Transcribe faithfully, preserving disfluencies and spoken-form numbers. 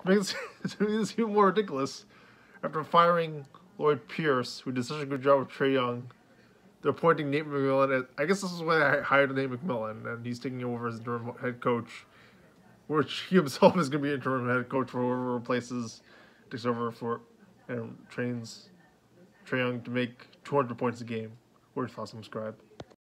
makes it makes it even more ridiculous. After firing Lloyd Pierce, who did such a good job with Trae Young, they're appointing Nate McMillan. As, I guess this is why I hired Nate McMillan, and he's taking over as interim head coach, which he himself is going to be interim head coach for whoever replaces, takes over for, and trains Trae Young to make two hundred points a game. Word, follow, subscribe.